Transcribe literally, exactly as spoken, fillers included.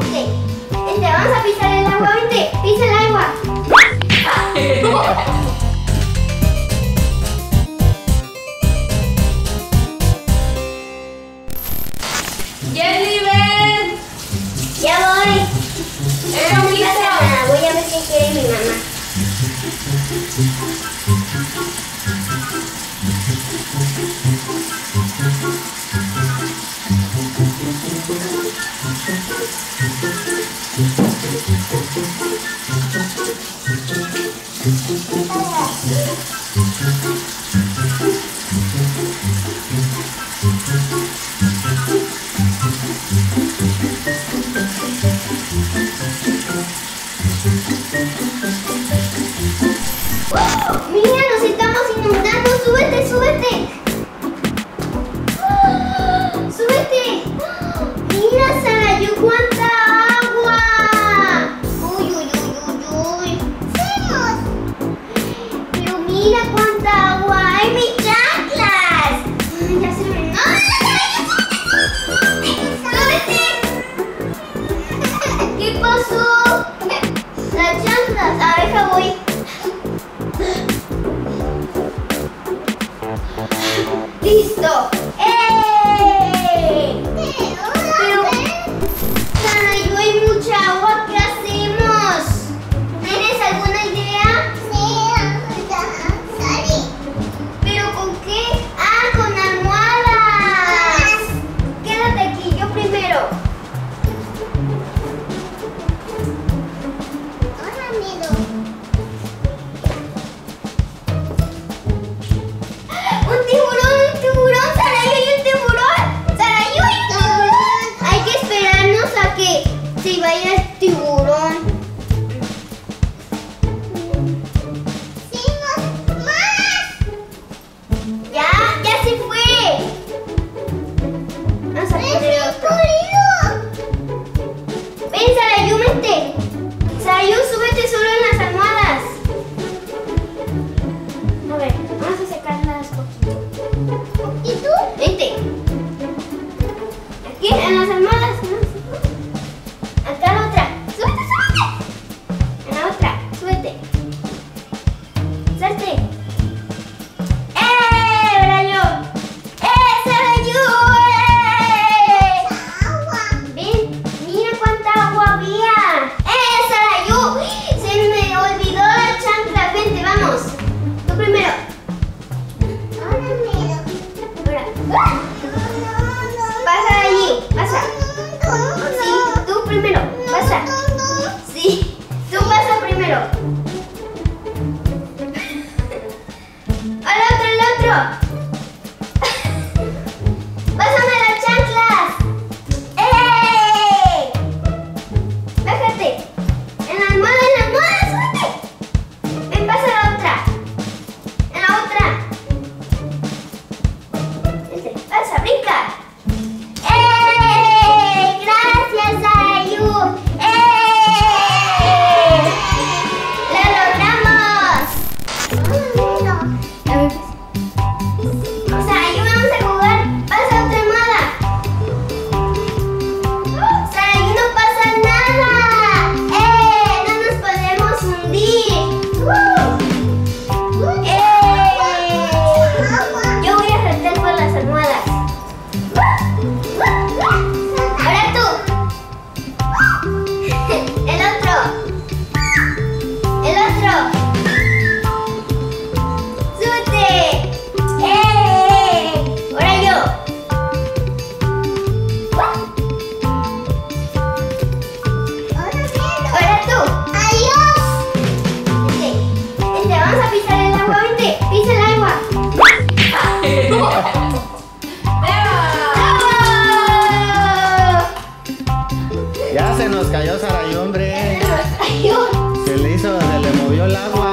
Vente, vente, vamos a pisar el agua, vente, pisa el agua. ¡Yesli, ven! Ya voy. ¡Eh, No me listo! pasa nada, voy a ver qué quiere mi mamá. ¡Oh! ¡Mira, nos estamos inundando! ¡Súbete, súbete! ¡Oh! ¡Súbete! ¡Oh! ¡Mira, Sarayu, cuánta agua! ¡Uy, uy, uy, uy, uy! ¡Vamos! Pero mira cuánta agua hay, mis chanclas. Ay, ya se me... ¡Súbete! ¿Qué pasó? Las chanclas. A ver, ja, voy. ¡Listo! ¡Eh! Pero, Sarayu, hay mucha agua. ¿Qué hacemos? ¿Tienes alguna idea? ¿Pero con qué? ¡Ah, con almohadas! Quédate aquí, yo primero. ¡Un tiburón, un tiburón! ¡Sarayu, hay un tiburón! ¡Sarayu, hay un tiburón! Hay que esperarnos a que se vaya el tiburón. ¡Ya! ¡Ya se fue! Vamos a poner otro. ¡Ven, Sarayu, vente! Sarayu, súbete solo en las almohadas. A ver, vamos a secarlas poquito. ¿Y tú? Vente. Aquí, en las almohadas. ¿No? Acá la otra. ¡Súbete, súbete! En la otra, súbete. Salte. ¡Eh! ¡Ahora yo! ¡Eh! ¡Sarayu! ¡Eh! Ven, mira cuánta agua había. ¡Eh! ¡Sarayu! Se me olvidó la chancla. Vente, vamos. Tú primero. Ahora. Pasa de allí. Pasa. Sí, tú primero. Pasa. Sí, tú pasa primero. Al otro, al otro. Pásame las chanclas. ¡Eh! Bájate. En la almohada, en la almohada, súbete. Ven, pasa a la otra. En la otra. Vente, pasa, brinca. ¡Eh! ¡Gracias, Sarayu! ¡Eh! ¡La logramos! A ver, Sarayu, vamos a jugar. Pasa otra almohada. Sarayu, no pasa nada. ¡Eh! No nos podemos hundir. ¡Eh! Yo voy a saltar por las almohadas. Ahora tú. El otro. El otro. Súbete. ¡Eh! Ahora yo. Ahora tú. Vente, vente, vamos a pisar el agua, vente, pisa el agua. Ya se nos cayó Sarayu, hombre. Ayuda. Se le hizo, se le movió el agua.